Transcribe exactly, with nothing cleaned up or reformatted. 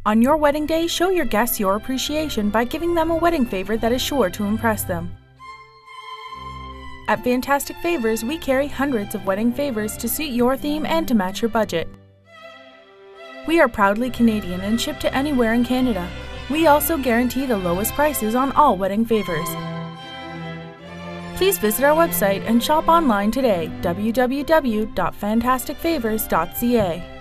On your wedding day, show your guests your appreciation by giving them a wedding favor that is sure to impress them. At Fantastic Favours, we carry hundreds of wedding favors to suit your theme and to match your budget. We are proudly Canadian and ship to anywhere in Canada. We also guarantee the lowest prices on all wedding favors. Please visit our website and shop online today, w w w dot fantastic favours dot c a.